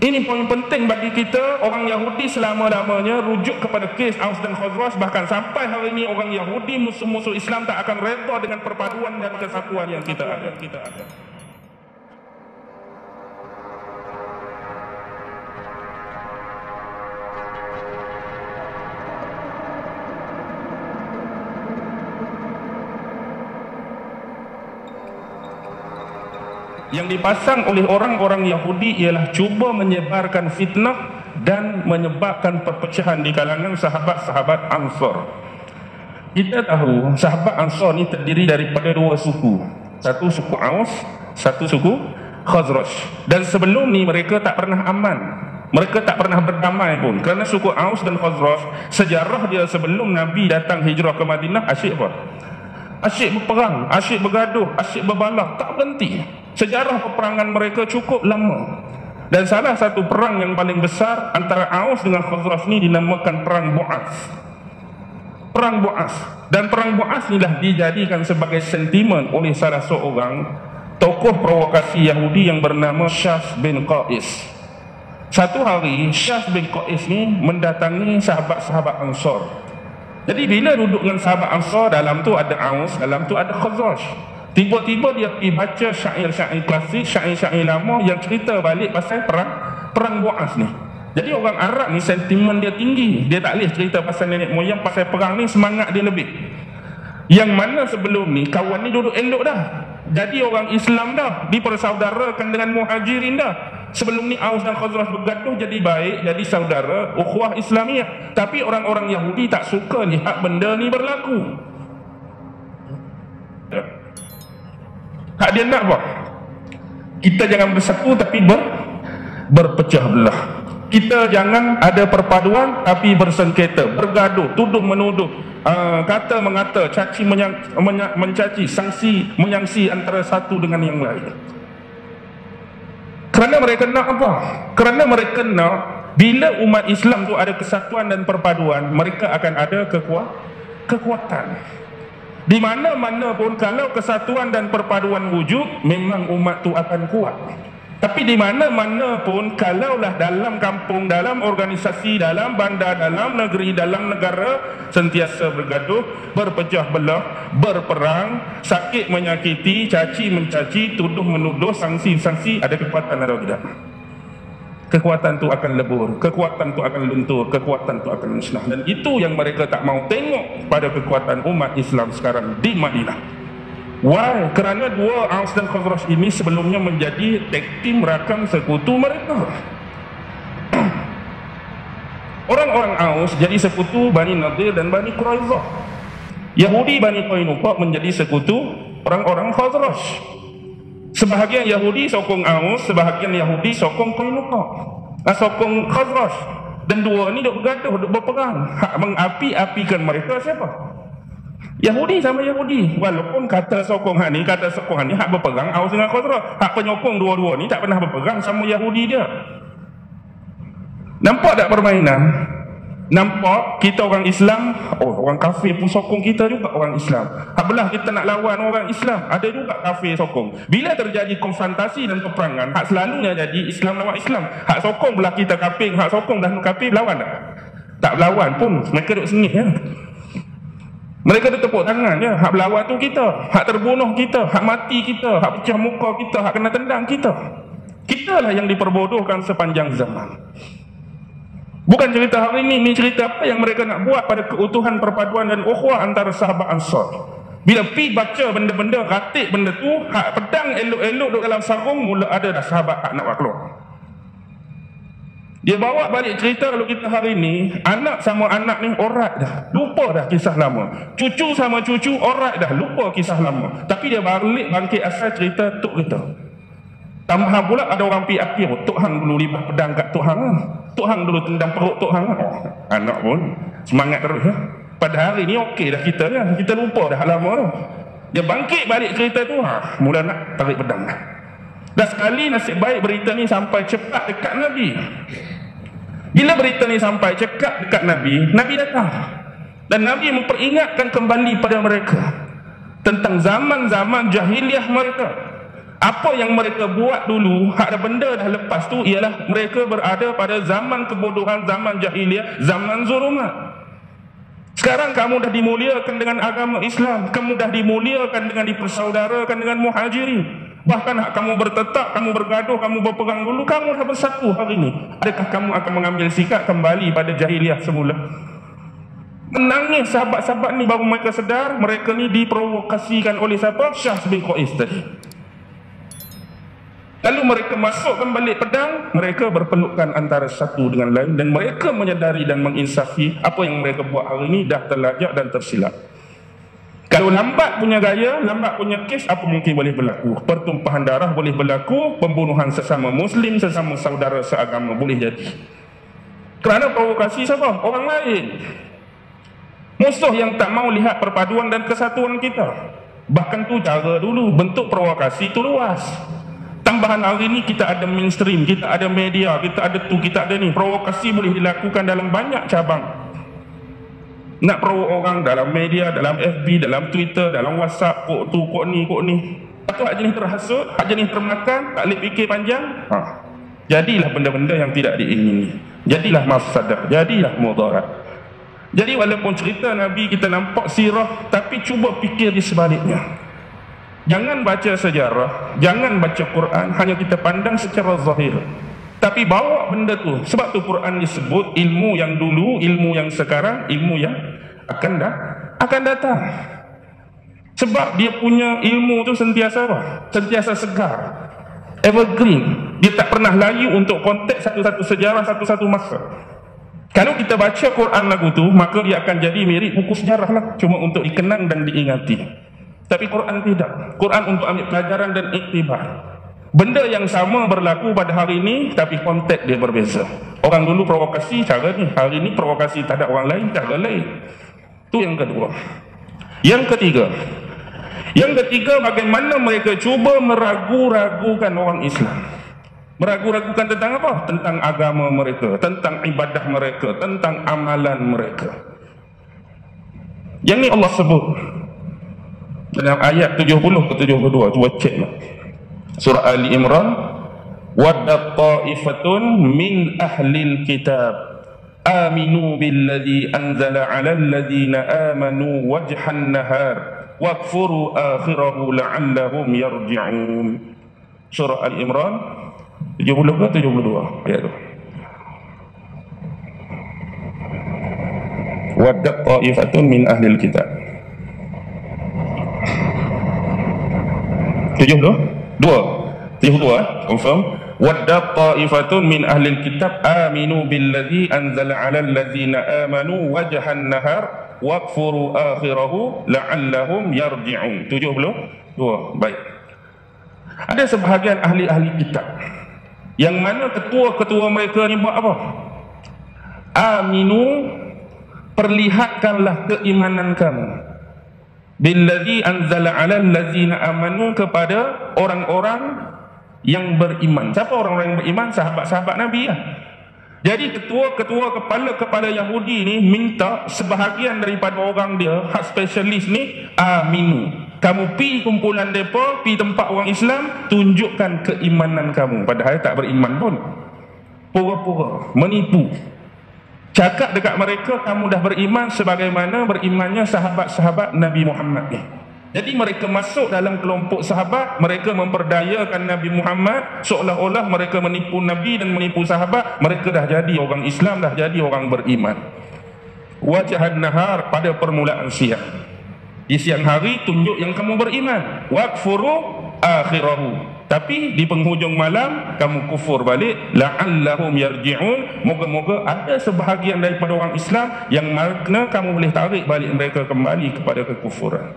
Ini poin penting bagi kita. Orang Yahudi selama-lamanya rujuk kepada kes Aus dan Khazraj. Bahkan sampai hari ini orang Yahudi, musuh-musuh Islam tak akan reda dengan perpaduan dan kesatuan yang kita ada. Yang dipasang oleh orang-orang Yahudi ialah cuba menyebarkan fitnah dan menyebabkan perpecahan di kalangan sahabat-sahabat Ansar. Kita tahu sahabat Ansar ni terdiri daripada dua suku. Satu suku Aus, satu suku Khazraj. Dan sebelum ni mereka tak pernah aman. Mereka tak pernah berdamai pun. Kerana suku Aus dan Khazraj, sejarah dia sebelum Nabi datang hijrah ke Madinah, asyik apa? Asyik berperang, asyik bergaduh, asyik berbalah, tak berhenti. Sejarah peperangan mereka cukup lama. Dan salah satu perang yang paling besar antara Aus dengan Khazraj ni dinamakan Perang Bu'as. Perang Bu'as. Dan Perang Bu'as inilah dijadikan sebagai sentimen oleh salah seorang tokoh provokasi Yahudi yang bernama Syas bin Qais. Satu hari Syas bin Qais ni mendatangi sahabat-sahabat Ansar. Jadi bila duduk dengan sahabat Ansar, dalam tu ada Aus, dalam tu ada Khazraj. Tiba-tiba dia pergi baca syair-syair klasik, syair-syair lama yang cerita balik pasal perang Bu'as ni. Jadi orang Arab ni sentimen dia tinggi. Dia tak boleh cerita pasal nenek moyang, pasal perang ni semangat dia lebih. Yang mana sebelum ni kawan ni duduk elok dah. Jadi orang Islam dah, dipersaudarakan dengan Muhajirin dah. Sebelum ni Aus dan Khazraj bergaduh jadi baik, jadi saudara, ukhuwah Islamiyah. Tapi orang-orang Yahudi tak suka lihat benda ni berlaku. Hak dia nak apa? Kita jangan bersatu tapi berpecah belah. Kita jangan ada perpaduan tapi bersengketa, bergaduh, tuduh menuduh, kata mengata, caci mencaci, sangsi menyangsi antara satu dengan yang lain. Kerana mereka nak apa? Kerana mereka nak bila umat Islam tu ada kesatuan dan perpaduan, mereka akan ada kekuatan. Di mana-mana pun kalau kesatuan dan perpaduan wujud, memang umat tu akan kuat. Tapi di mana-mana pun kalaulah dalam kampung, dalam organisasi, dalam bandar, dalam negeri, dalam negara sentiasa bergaduh, berpecah belah, berperang, sakit menyakiti, caci mencaci, tuduh menuduh, sangsi, ada kekuatan atau tidak? Kekuatan tu akan lebur, kekuatan tu akan luntur, kekuatan tu akan musnah. Dan itu yang mereka tak mau tengok pada kekuatan umat Islam sekarang di Madinah. Why? Kerana dua Aus dan Khazraj ini sebelumnya menjadi tag team rakam sekutu mereka. Orang-orang Aus jadi sekutu Bani Nadir dan Bani Quraizah. Yahudi Bani Qainuqa menjadi sekutu orang-orang Khazraj. Sebahagian Yahudi sokong Aus, sebahagian Yahudi sokong Qainuqa, sokong Khazraj. Dan dua ni duk bergaduh, duk berperang. Hak mengapi-apikan mereka siapa? Yahudi sama Yahudi. Walaupun kata sokong hak ni, kata sokong hak ni, hak berperang Aus dengan Khazraj. Hak penyokong dua-dua ni tak pernah berperang sama Yahudi dia. Nampak tak permainan? Nampak kita orang Islam, orang kafir pun sokong kita juga orang Islam. Hak belah kita nak lawan orang Islam, ada juga kafir sokong. Bila terjadi konfrontasi dan peperangan, hak selalunya jadi Islam lawan Islam. Hak sokong belah kita kafir, hak sokong belah kafir, berlawan tak? Tak berlawan pun, mereka duduk sengit ya. Mereka duduk tepuk tangan ya. Hak berlawan tu kita, hak terbunuh kita, hak mati kita, hak pecah muka kita, hak kena tendang kita. Kita lah yang diperbodohkan sepanjang zaman. Bukan cerita hari ini cerita apa yang mereka nak buat pada keutuhan perpaduan dan ukhuwah antara sahabat Ansar. Bila pi baca benda-benda, ratik benda tu, hak pedang elok-elok duduk dalam sarung, mula ada dah sahabat hak nak keluar. Dia bawa balik cerita kalau kita hari ini, anak sama anak ni orat dah, lupa dah kisah lama. Cucu sama cucu orat dah, lupa kisah lama. Tapi dia balik bangkit asal cerita tok kita. Tambah pula ada orang pi api, Tok Hang dulu libah pedang kat Tok Hang. Tok Hang dulu tendang perut Tok Hang. Anak pun semangat terus ya. Pada hari ni okey dah kita ya. Kita lupa dah lama tu. Dia bangkit balik cerita tu, mula nak tarik pedang. Dan sekali nasib baik berita ni sampai cepat dekat Nabi. Bila berita ni sampai cepat dekat Nabi, Nabi datang. Dan Nabi memperingatkan kembali pada mereka tentang zaman-zaman jahiliah mereka. Apa yang mereka buat dulu, hak ada benda dah lepas tu, ialah mereka berada pada zaman kebodohan, zaman jahiliah, zaman zulumat. Sekarang kamu dah dimuliakan dengan agama Islam, kamu dah dimuliakan dengan dipersaudarakan dengan muhajirin. Bahkan hak kamu bertetap, kamu bergaduh, kamu berpegang dulu, kamu dah bersatu hari ini. Adakah kamu akan mengambil sikap kembali pada jahiliah semula? Menangis sahabat-sahabat ni baru mereka sedar mereka ni diprovokasikan oleh siapa? Syah bin Qais tadi. Lalu mereka masukkan balik pedang, mereka berpelukan antara satu dengan lain, dan mereka menyadari dan menginsafi apa yang mereka buat hari ini dah terlajak dan tersilap. Kalau lambat punya gaya, lambat punya kes, apa mungkin boleh berlaku? Pertumpahan darah boleh berlaku, pembunuhan sesama Muslim, sesama saudara seagama boleh jadi. Kerana provokasi siapa? Orang lain. Musuh yang tak mau lihat perpaduan dan kesatuan kita. Bahkan tu cara dulu, bentuk provokasi tu luas. Tambahan hari ni kita ada mainstream, kita ada media, kita ada tu, kita ada ni. Provokasi boleh dilakukan dalam banyak cabang. Nak provok orang dalam media, dalam FB, dalam Twitter, dalam WhatsApp, kok tu, kok ni, kok ni. Atau hak jenis terhasut, hak jenis termakan, tak boleh fikir panjang. Jadilah benda-benda yang tidak diingini. Jadilah mafsadah, jadilah mudarat. Jadi walaupun cerita Nabi kita nampak sirah, tapi cuba fikir di sebaliknya. Jangan baca sejarah, jangan baca Quran, hanya kita pandang secara zahir. Tapi bawa benda tu. Sebab tu Quran disebut ilmu yang dulu, ilmu yang sekarang, ilmu yang akan datang. Sebab dia punya ilmu tu sentiasa apa? Sentiasa segar, evergreen. Dia tak pernah layu untuk konteks satu-satu sejarah, satu-satu masa. Kalau kita baca Quran lagu tu, maka dia akan jadi mirip buku sejarah lah, cuma untuk dikenang dan diingati. Tapi Quran tidak. Quran untuk ambil pelajaran dan iktibar. Benda yang sama berlaku pada hari ini, tapi konteks dia berbeza. Orang dulu provokasi cara ni, hari ini provokasi terhadap orang lain cara lain. Itu yang kedua. Yang ketiga, bagaimana mereka cuba meragu-ragukan orang Islam. Meragu-ragukan tentang apa? Tentang agama mereka, tentang ibadah mereka, tentang amalan mereka. Yang ni Allah sebut dalam ayat 70 ke 72. Cuba cek lah. Surah Ali Imran. Wadda ta'ifatun min ahlil kitab aminu billadhi anzala ala alladhina amanu wajhan nahar wakfuru akhirahu la'allahum yarji'un. Surah Ali Imran 70 ke 72 ayat tu. Wadda ta'ifatun min ahlil kitab 72 confirm. Wadda ta'ifatun min ahlil kitab aminu billadhi anzala ala alladhina amanu wajhan nahar wakfuru akhirahu la'allahum yarji'un. 72. Baik. Ada sebahagian ahli-ahli kitab yang mana ketua-ketua mereka ni buat apa? Aminu, perlihatkanlah keimanan kamu, billadhi anzala ala allazina amanu, kepada orang-orang yang beriman. Siapa orang-orang yang beriman? Sahabat-sahabat Nabi lah. Jadi ketua-ketua, kepala-kepala Yahudi ni minta sebahagian daripada orang dia, hak spesialis ni, aminu, kamu pi kumpulan mereka, pi tempat orang Islam, tunjukkan keimanan kamu. Padahal tak beriman pun, pura-pura menipu, cakap dekat mereka kamu dah beriman sebagaimana berimannya sahabat-sahabat Nabi Muhammad ni. Jadi mereka masuk dalam kelompok sahabat, mereka memperdayakan Nabi Muhammad, seolah-olah mereka menipu Nabi dan menipu sahabat. Mereka dah jadi orang Islam, dah jadi orang beriman. Wajhan nahar, pada permulaan siang. Di siang hari tunjuk yang kamu beriman. Wakfuru akhirahu, tapi di penghujung malam kamu kufur balik. La'allahum yarji'un, moga-moga ada sebahagian daripada orang Islam yang makna kamu boleh tarik balik mereka kembali kepada kekufuran.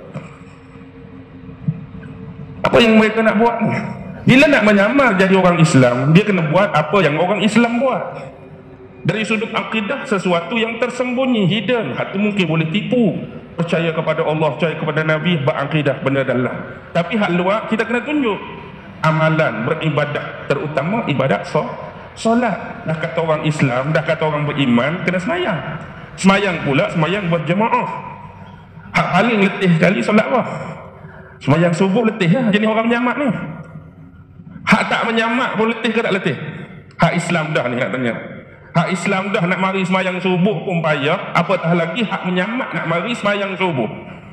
Apa yang mereka nak buat ni? Bila nak menyamar jadi orang Islam, dia kena buat apa yang orang Islam buat. Dari sudut akidah, sesuatu yang tersembunyi, hidden. Hati mungkin boleh tipu, percaya kepada Allah, percaya kepada Nabi, berakidah benda dalam. Tapi hal luar kita kena tunjuk amalan beribadah, terutama ibadat solat. Dah kata orang Islam, dah kata orang beriman, kena semayang. Semayang pula, semayang berjemaah. Hak paling letih sekali solat apa? Semayang subuh letih lah jenis orang menyamak ni. Hak tak menyamak pun letih ke tak letih? Hak Islam dah ni nak tanya. Hak Islam dah nak mari semayang subuh pun payah, apatah lagi hak menyamak nak mari semayang subuh.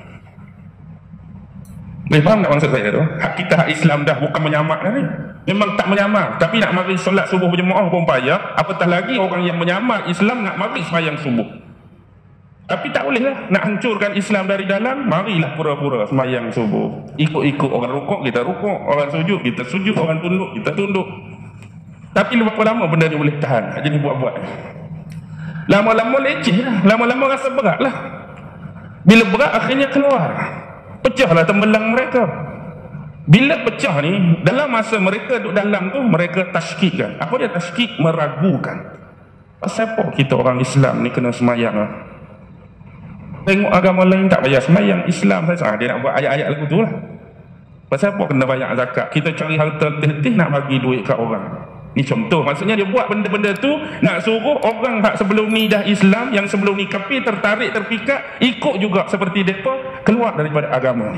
Boleh faham tak maksud saya tu? Hak kita hak Islam dah bukan menyamak dah ni. Memang tak menyamak, tapi nak mari solat subuh berjemaah pun payah, apatah lagi orang yang menyamak Islam nak mari semayang subuh. Tapi tak boleh lah, nak hancurkan Islam dari dalam, marilah pura-pura semayang subuh. Ikut-ikut orang rukuk, kita rukuk, orang sujud, kita sujud, orang tunduk, kita tunduk. Tapi berapa lama benda ni boleh tahan? Jadi buat-buat. Lama-lama leceh lah, lama-lama rasa berat lah. Bila berat akhirnya keluar, pecahlah tembelang mereka. Bila pecah ni, dalam masa mereka duduk dalam tu, mereka tashkikkan. Apa dia tashkik? Meragukan. Pasal apa kita orang Islam ni kena semayang lah? Tengok agama lain tak bayar semayang, Islam saja. Dia nak buat ayat-ayat lagu tu lah. Pasal apa kena bayar zakat? Kita cari harta letih nak bagi duit kat orang. Ni contoh, maksudnya dia buat benda-benda tu nak suruh orang tak sebelum ni dah Islam, yang sebelum ni kafir, tertarik, terpikat, ikut juga seperti mereka, keluar daripada agama ni.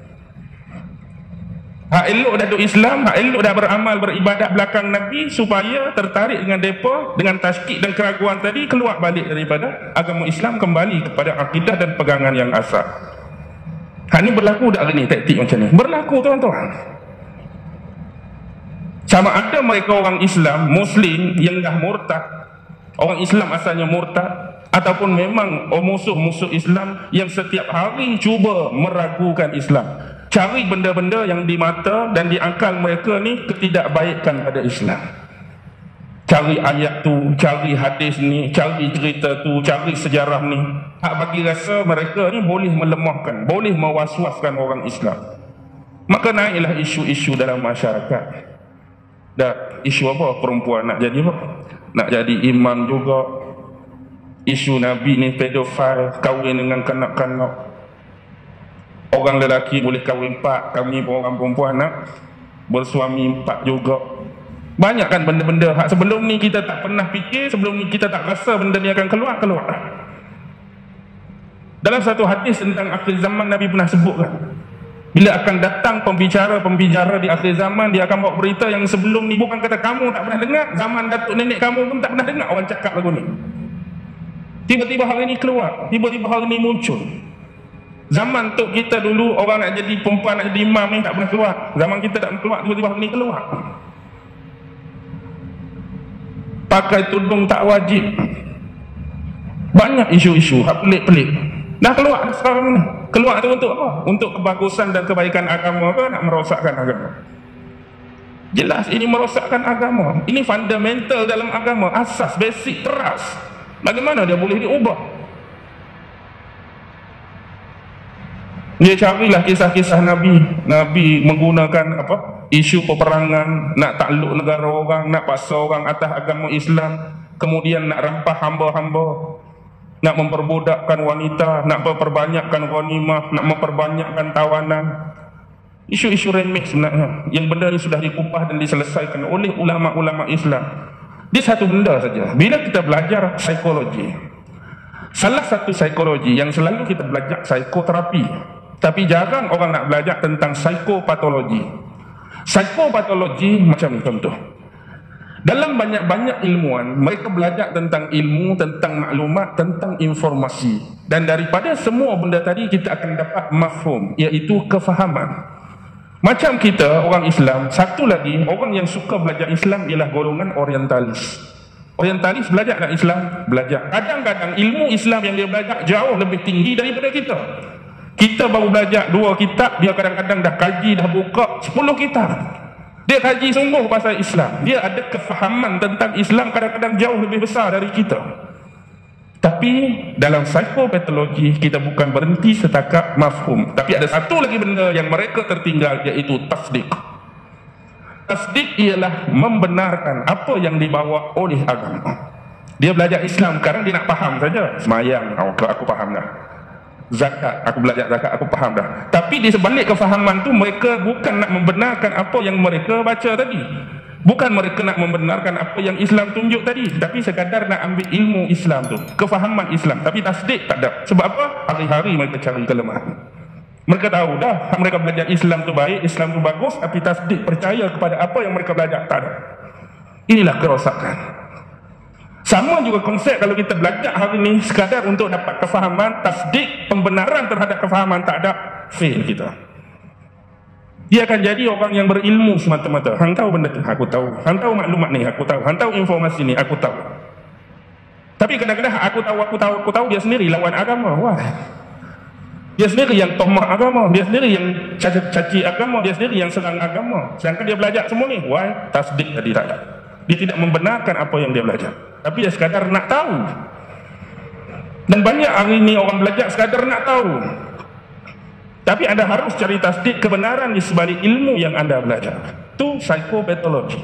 Hak elok dah duduk Islam, hak elok dah beramal, beribadat belakang Nabi, supaya tertarik dengan mereka, dengan tashkik dan keraguan tadi, keluar balik daripada agama Islam, kembali kepada akidah dan pegangan yang asal. Hak ni berlaku tak hari ni, taktik macam ni? Berlaku tuan-tuan. Sama ada mereka orang Islam, Muslim yang dah murtad, orang Islam asalnya murtad, ataupun memang musuh-musuh Islam yang setiap hari cuba meragukan Islam, cari benda-benda yang di mata dan di akal mereka ni ketidakbaikan pada Islam. Cari ayat tu, cari hadis ni, cari cerita tu, cari sejarah ni. Hak bagi rasa mereka ni boleh melemahkan, boleh mewaswaskan orang Islam. Maka naiklah isu-isu dalam masyarakat. Dah isu apa? Perempuan nak jadi apa? Nak jadi imam juga. Isu Nabi ni pedofil, kahwin dengan kanak-kanak. Orang lelaki boleh kahwin 4, kami pun orang perempuan nak bersuami 4 juga. Banyak kan benda-benda hak sebelum ni kita tak pernah fikir, sebelum ni kita tak rasa benda ni akan keluar. Dalam satu hadis tentang akhir zaman, Nabi pernah sebutkan, bila akan datang pembicara-pembicara di akhir zaman, dia akan bawa berita yang sebelum ni bukan kata kamu tak pernah dengar, zaman datuk nenek kamu pun tak pernah dengar orang cakap lagu ni. Tiba-tiba hari ni keluar, tiba-tiba hari ni muncul. Zaman tok kita dulu, orang nak jadi perempuan, nak jadi imam ni tak pernah keluar. Zaman kita tak pernah keluar, tiba-tiba hari ni keluar. Pakai tudung tak wajib. Banyak isu-isu hak pelik-pelik dah keluar sekarang ni. Keluar tu untuk apa? Untuk kebagusan dan kebaikan agama ke nak merosakkan agama? Jelas ini merosakkan agama. Ini fundamental dalam agama, asas, basic, teras. Bagaimana dia boleh diubah? Dia carilah kisah-kisah Nabi. Nabi menggunakan apa? Isu peperangan, nak takluk negara orang, nak paksa orang atas agama Islam, kemudian nak rempah hamba-hamba, nak memperbudakkan wanita, nak memperbanyakkan ghanimah, nak memperbanyakkan tawanan. Isu-isu remeh sebenarnya, yang benda ini sudah dikupas dan diselesaikan oleh ulama-ulama Islam. Dia satu benda saja. Bila kita belajar psikologi, salah satu psikologi yang selalu kita belajar psikoterapi, tapi jarang orang nak belajar tentang psikopatologi. Psikopatologi macam ni contoh. Dalam banyak-banyak ilmuwan, mereka belajar tentang ilmu, tentang maklumat, tentang informasi. Dan daripada semua benda tadi, kita akan dapat mafhum, iaitu kefahaman. Macam kita, orang Islam, satu lagi, orang yang suka belajar Islam ialah golongan orientalis. Orientalis belajar tak Islam? Belajar. Kadang-kadang ilmu Islam yang dia belajar jauh lebih tinggi daripada kita. Kita baru belajar 2 kitab, dia kadang-kadang dah kaji, dah buka 10 kitab. Dia kaji sungguh pasal Islam. Dia ada kefahaman tentang Islam kadang-kadang jauh lebih besar dari kita. Tapi dalam psikopatologi kita bukan berhenti setakat mafhum. Tapi ada satu lagi benda yang mereka tertinggal, iaitu tasdik. Tasdik ialah membenarkan apa yang dibawa oleh agama. Dia belajar Islam, sekarang dia nak faham saja. Semayang, aku faham dah. Zakat, aku belajar zakat, aku faham dah. Tapi di sebalik kefahaman tu, mereka bukan nak membenarkan apa yang mereka baca tadi. Bukan mereka nak membenarkan apa yang Islam tunjuk tadi, tapi sekadar nak ambil ilmu Islam tu, kefahaman Islam. Tapi tasdik tak ada. Sebab apa? Hari-hari mereka cari kelemahan. Mereka tahu dah, mereka belajar Islam tu baik, Islam tu bagus, tapi tasdik percaya kepada apa yang mereka belajar tak ada. Inilah kerosakan. Sama juga konsep kalau kita belajar hari ini sekadar untuk dapat kefahaman, tasdik, pembenaran terhadap kefahaman tak ada, fail kita. Dia akan jadi orang yang berilmu semata-mata. Hang tahu benda tu, aku tahu. Hang tahu maklumat ni, aku tahu. Hang tahu informasi ni, aku tahu. Tapi kadang-kadang aku tahu, dia sendiri lawan agama. Wah. Dia sendiri yang tomah agama, dia sendiri yang caci agama, dia sendiri yang serang agama. Sedangkan dia belajar semua ni, why? Tasdik tadi tak ada. Dia tidak membenarkan apa yang dia belajar, tapi dia sekadar nak tahu. Dan banyak hari ini orang belajar sekadar nak tahu. Tapi anda harus cari tasdik kebenaran di sebalik ilmu yang anda belajar. Itu psikopatologi.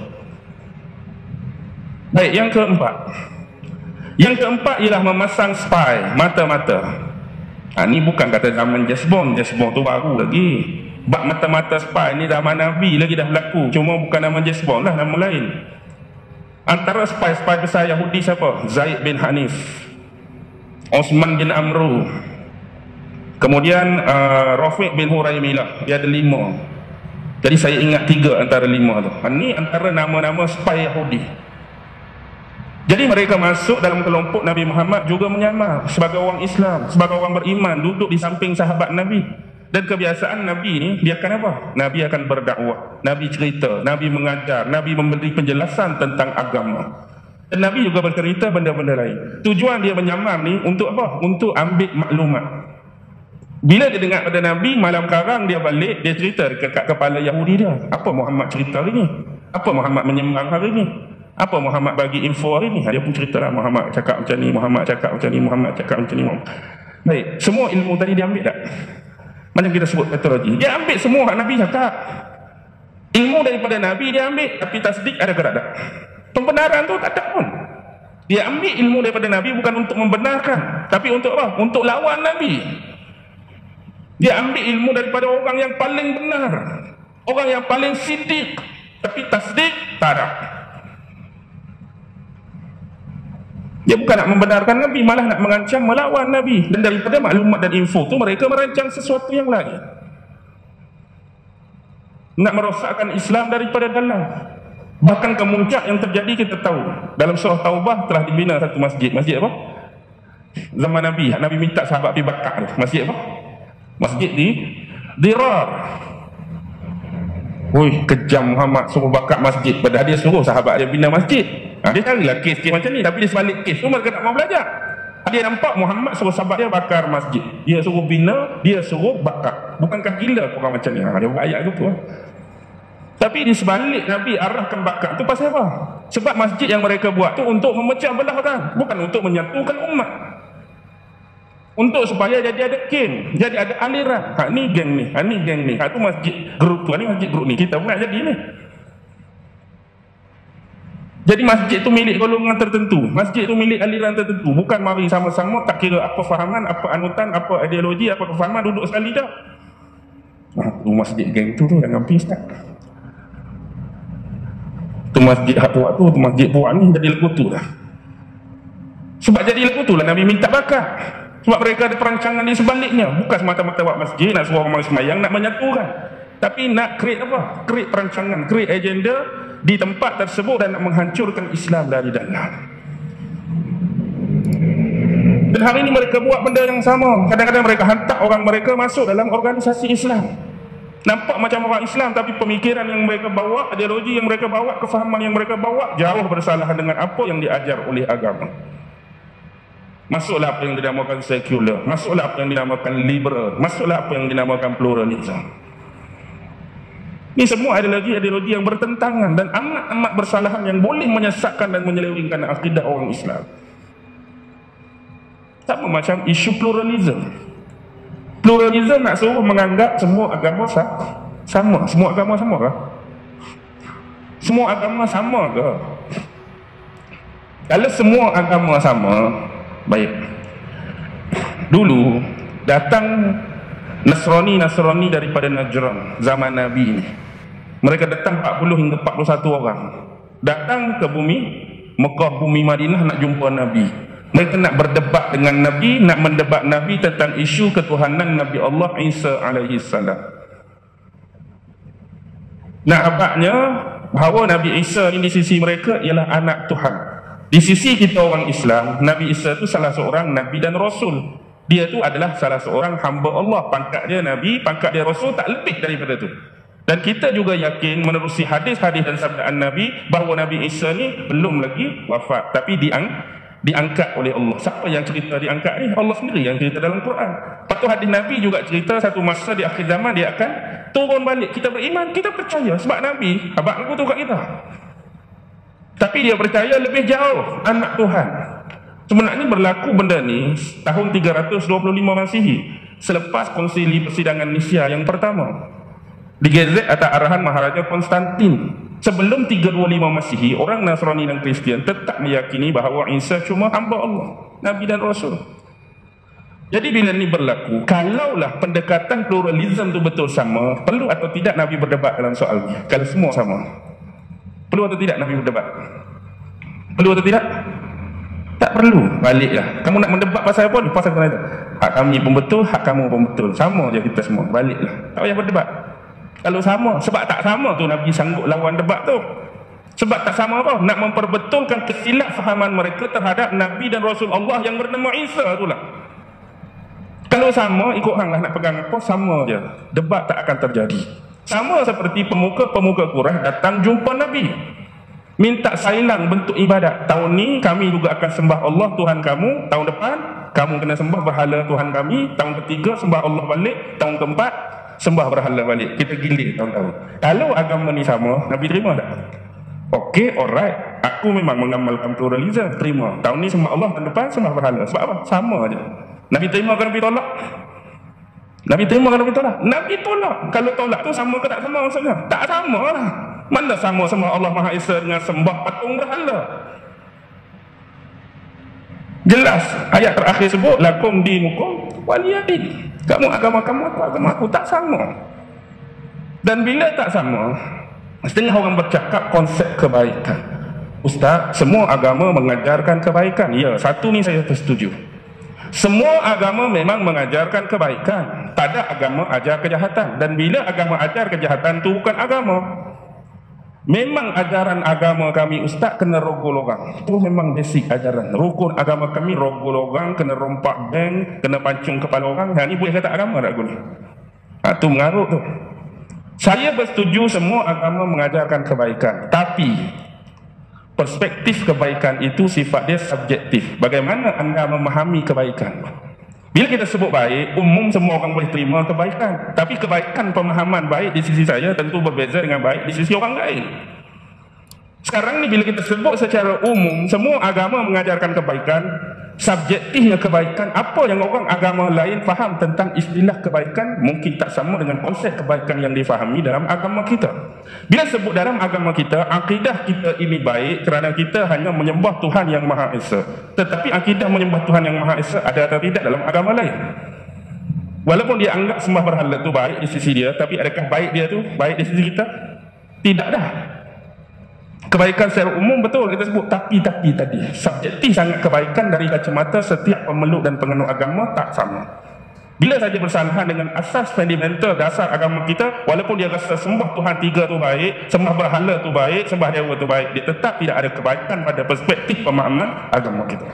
Baik, yang keempat. Yang keempat ialah memasang spy, mata-mata. Ini bukan kata zaman James Bond tu baru lagi. Bak mata-mata spy ni zaman Nabi lagi dah berlaku. Cuma bukan nama James Bond lah, nama lain. Antara spy-spy besar Yahudi siapa? Zaid bin Hanif, Osman bin Amru, kemudian Rafiq bin Huraimilah. Dia ada 5. Jadi saya ingat 3 antara 5 tu. Ini antara nama-nama spy Yahudi. Jadi mereka masuk dalam kelompok Nabi Muhammad juga menyamar sebagai orang Islam, sebagai orang beriman, duduk di samping sahabat Nabi. Dan kebiasaan Nabi ni, dia akan apa? Nabi akan berdakwah, Nabi cerita, Nabi mengajar, Nabi memberi penjelasan tentang agama. Dan Nabi juga bercerita benda-benda lain. Tujuan dia menyamar ni untuk apa? Untuk ambil maklumat. Bila dia dengar pada Nabi, malam karang dia balik, dia cerita dekat kepala Yahudi dia. Apa Muhammad cerita hari ni? Apa Muhammad menyembang hari ni? Apa Muhammad bagi info hari ni? Dia pun cerita lah, Muhammad cakap macam ni, Muhammad cakap macam ni, Muhammad cakap macam ni. Baik, semua ilmu tadi dia ambil tak? Macam kita sebut patologi. Dia ambil semua Nabi cakap. Ilmu daripada Nabi dia ambil, tapi tasdik ada ke tak ada? Pembenaran tu tak ada pun. Dia ambil ilmu daripada Nabi bukan untuk membenarkan, tapi untuk apa? Untuk lawan Nabi. Dia ambil ilmu daripada orang yang paling benar, orang yang paling siddiq, tapi tasdik tak ada. Dia bukan nak membenarkan Nabi, malah nak mengancam melawan Nabi. Dan daripada maklumat dan info tu mereka merancang sesuatu yang lain, nak merosakkan Islam daripada dalam. Bahkan kemuncak yang terjadi kita tahu. Dalam surah Taubah telah dibina satu masjid. Masjid apa? Zaman Nabi, Nabi minta sahabat pergi bakar. Masjid apa? Masjid di Dirar. Kejam Muhammad suruh bakar masjid, padahal dia suruh sahabat dia bina masjid. Dia carilah kes macam ni, tapi dia sebalik kes tu mereka tak mau belajar. Dia nampak Muhammad suruh sahabat dia bakar masjid, dia suruh bina, dia suruh bakar. Bukankah gila orang macam ni? Dia buat ayat tu. Tapi di sebalik Nabi arahkan bakar tu pasal apa? Sebab masjid yang mereka buat tu untuk memecah belahkan, bukan untuk menyatukan umat. Untuk supaya jadi ada geng, jadi ada aliran. Ni geng ni, ni geng ni. Tu masjid grup tu, ni masjid grup ni. Kita pun nak jadi ni. Jadi masjid tu milik golongan tertentu, masjid tu milik aliran tertentu. Bukan mari sama-sama, tak kira apa fahaman, apa anutan, apa ideologi, apa kefahaman, duduk sekali dah. Tu masjid geng tu jangan pergi start. Tu masjid hak buat tu masjid buat ni jadi lekutu dah. Sebab jadi lekutu lah Nabi minta bakar. Sebab mereka ada perancangan di sebaliknya. Bukan semata-mata buat masjid, nak suruh orang semayang, nak menyatukan. Tapi nak create apa? Create perancangan, create agenda di tempat tersebut dan nak menghancurkan Islam dari dalam. Dan hari ini mereka buat benda yang sama. Kadang-kadang mereka hantar orang mereka masuk dalam organisasi Islam. Nampak macam orang Islam, tapi pemikiran yang mereka bawa, ideologi yang mereka bawa, kefahaman yang mereka bawa jauh bersalahan dengan apa yang diajar oleh agama. Masuklah apa yang dinamakan sekular, masuklah apa yang dinamakan liberal, masuklah apa yang dinamakan pluralism. Ini semua ideologi yang bertentangan dan amat-amat bersalahan, yang boleh menyesatkan dan menyelewengkan akidah orang Islam. Sama macam isu pluralism. Pluralism nak suruh menganggap semua agama sama. Semua agama sama ke? Semua agama sama ke? Kalau semua agama sama, baik. Dulu datang Nasrani daripada Najran zaman Nabi ini. Mereka datang 40 hingga 41 orang. Datang ke bumi Mekah, bumi Madinah nak jumpa Nabi. Mereka nak berdebat dengan Nabi, nak mendebat Nabi tentang isu ketuhanan Nabi Allah Isa alaihi salam. Nak abadnya bahawa Nabi Isa ini di sisi mereka ialah anak Tuhan. Di sisi kita orang Islam, Nabi Isa itu salah seorang Nabi dan Rasul. Dia itu adalah salah seorang hamba Allah. Pangkat dia Nabi, pangkat dia Rasul, tak lebih daripada itu. Dan kita juga yakin menerusi hadis-hadis dan sabdaan Nabi bahawa Nabi Isa ni belum lagi wafat, tapi diangkat oleh Allah. Siapa yang cerita diangkat ni? Allah sendiri yang cerita dalam Quran. Lepas tu hadis Nabi juga cerita satu masa di akhir zaman dia akan turun balik. Kita beriman, kita percaya sebab Nabi abang aku tu kat kita. Tapi dia percaya lebih jauh, anak Tuhan. Sebenarnya berlaku benda ni tahun 325 Masihi, selepas konsili persidangan Nisia yang pertama. Digezet atas arahan Maharaja Konstantin. Sebelum 325 Masihi, orang Nasrani dan Kristian tetap meyakini bahawa Isa cuma hamba Allah, Nabi dan Rasul. Jadi bila ni berlaku, kalaulah pendekatan pluralism tu betul sama, perlu atau tidak Nabi berdebat dalam soal ni? Kalau semua sama, perlu atau tidak Nabi berdebat? Perlu atau tidak? Tak perlu. Baliklah. Kamu nak mendebat pasal apa? Pasal kena itu. Hak kami pun betul, hak kamu pun betul. Sama je kita semua. Baliklah. Tak payah berdebat. Kalau sama, sebab tak sama tu Nabi sanggup lawan debat tu. Sebab tak sama apa? Nak memperbetulkan kesilapfahaman mereka terhadap Nabi dan Rasul Allah yang bernama Isa tu lah. Kalau sama, ikut hang lah nak pegang apa, sama je. Debat tak akan terjadi. Sama seperti pemuka-pemuka Quraisy datang jumpa Nabi, minta sailang bentuk ibadat. Tahun ni kami juga akan sembah Allah Tuhan kamu, tahun depan kamu kena sembah berhala Tuhan kami, tahun ketiga sembah Allah balik, tahun keempat sembah berhala balik. Kita gilir tahun-tahun. Kalau agama ni sama, Nabi terima tak? Okey, alright. Aku memang mengamalkan pluralism, terima. Tahun ni sembah Allah, tahun depan sembah berhala. Sebab apa? Sama aja. Nabi terima ke Nabi tolak? Nabi terima ke Nabi tolak? Nabi tolak. Kalau tolak tu sama ke tak sama maksudnya? Tak sama lah. Mana sama sembah Allah Maha Esa dengan sembah patung berhala? Jelas ayat terakhir sebut lakum dinukum waliyadin. Kamu agama kamu, aku agama aku, tak sama. Dan bila tak sama, setengah orang bercakap konsep kebaikan. Ustaz, semua agama mengajarkan kebaikan. Ya, satu ni saya setuju. Semua agama memang mengajarkan kebaikan. Tak ada agama ajar kejahatan. Dan bila agama ajar kejahatan tu bukan agama. Memang ajaran agama kami Ustaz kena rogol orang. Itu memang basic ajaran. Rukun agama kami rogol orang, kena rompak bank, kena pancung kepala orang. Ni boleh kata agama tak guna? Tu mengarut tu. Saya bersetuju semua agama mengajarkan kebaikan. Tapi perspektif kebaikan itu sifat dia subjektif. Bagaimana anda memahami kebaikan? Bila kita sebut baik, umum semua orang boleh terima kebaikan. Tapi kebaikan pemahaman baik di sisi saya tentu berbeza dengan baik di sisi orang lain. Sekarang ni bila kita sebut secara umum, semua agama mengajarkan kebaikan, subjektifnya kebaikan, apa yang orang agama lain faham tentang istilah kebaikan mungkin tak sama dengan konsep kebaikan yang difahami dalam agama kita. Bila sebut dalam agama kita, akidah kita ini baik kerana kita hanya menyembah Tuhan yang Maha Esa. Tetapi akidah menyembah Tuhan yang Maha Esa ada atau tidak dalam agama lain? Walaupun dia anggap sembah berhala tu baik di sisi dia, tapi adakah baik dia tu baik di sisi kita? Tidak dah. Kebaikan secara umum betul kita sebut, tapi tadi subjektif sangat kebaikan dari kacamata setiap pemeluk dan penganut agama tak sama. Bila saja bersalahan dengan asas fundamental dasar agama kita, walaupun dia rasa sembah Tuhan tiga tu baik, sembah berhala tu baik, sembah dewa tu baik, dia tetap tidak ada kebaikan pada perspektif pemahaman agama kita.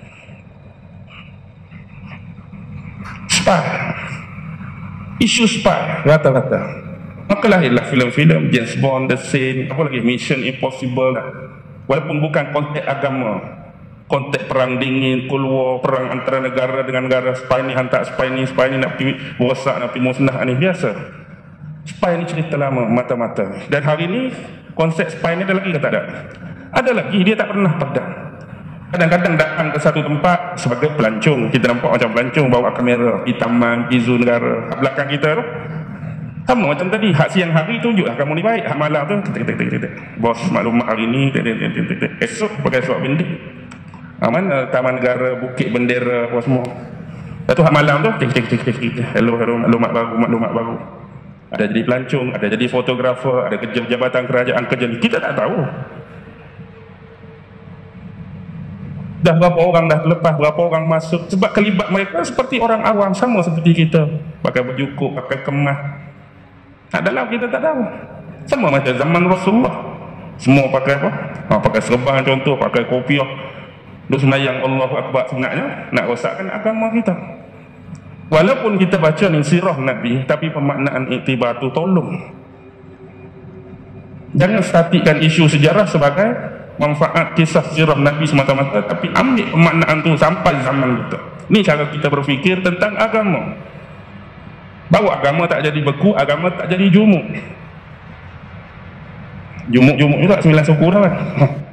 Spy, isu spy rata-rata. Maka lahirlah filem-filem James Bond, The Saint, apa lagi, Mission Impossible lah. Walaupun bukan konteks agama, konteks perang dingin, Cold War, perang antara negara dengan negara, spy ni hantar spy ni nak pergi rosak, nak pergi musnah, ni biasa. Spy ni cerita lama, mata-mata. Dan hari ni konsep spy ni ada lagi ke tak ada? Ada lagi, dia tak pernah pedang. Kadang-kadang datang ke satu tempat sebagai pelancong. Kita nampak macam pelancong bawa kamera, pergi taman, pergi zoo negara. Kat belakang kita tu sama macam tadi, hak siang hari tunjuklah kamu ni baik, hak malam tu bos maklumat hari ni, esok pakai suap bintik. Mana Taman Negara, Bukit Bendera, apa semua. Lepas tu hak malam tu hello maklumat baru. Ada jadi pelancong, ada jadi fotografer, ada kerja jabatan kerajaan, kerja ni kita tak tahu. dah berapa orang dah lepas, berapa orang masuk, sebab kelibat mereka seperti orang awam, sama seperti kita, pakai baju kok, pakai kemas. Tak dalam kita tak tahu. Sama macam zaman Rasulullah, semua pakai apa? Pakai serban contoh, pakai kopiah, duk senayang Allahu Akbar, sebenarnya nak rosakkan agama kita. Walaupun kita baca ni sirah Nabi, tapi pemaknaan iktibar tu tolong jangan statikkan isu sejarah sebagai manfaat kisah sirah Nabi semata-mata, tapi ambil pemaknaan tu sampai zaman kita. Ni cara kita berfikir tentang agama. Bahawa agama tak jadi beku, agama tak jadi jumuk. Jumuk-jumuk juga 9 suku dah kan.